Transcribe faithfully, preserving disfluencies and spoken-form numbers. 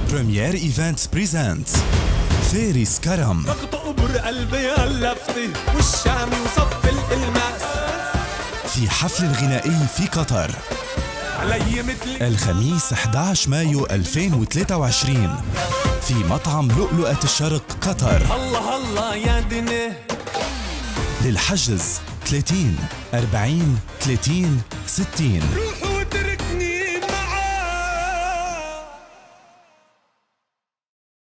بريمير ايفنتس بريزنتس فارس كرم. بقطقبر قلبي هلفتي والشام وصف الالماس في حفل غنائي في قطر علي مثل الخميس أحد عشر مايو ألفين وثلاثة وعشرين في مطعم لؤلؤة الشرق قطر. الله الله يا دنيا. للحجز ثلاثين أربعين ثلاثين ستين.